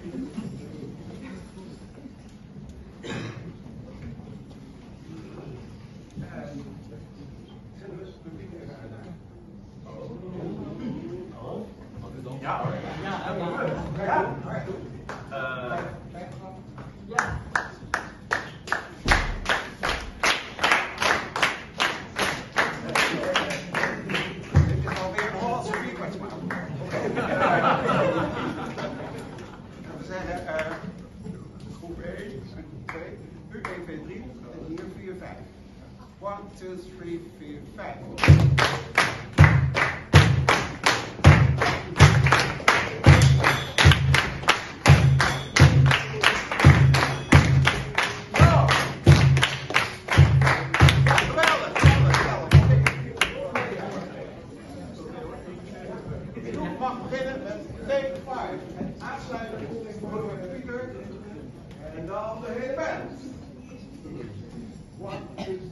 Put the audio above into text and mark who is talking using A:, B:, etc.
A: Ja hoor. Ja. Dit is alweer een Hollandse vierkwartsmaal. We zeggen groep 1, 2, nu 1, 2, 3 en hier 4, 5. 1, 2, 3, 4, 5. Ik mag beginnen met take 5. En aansluiten voor de Pieter. En dan de hele band. 1, 2,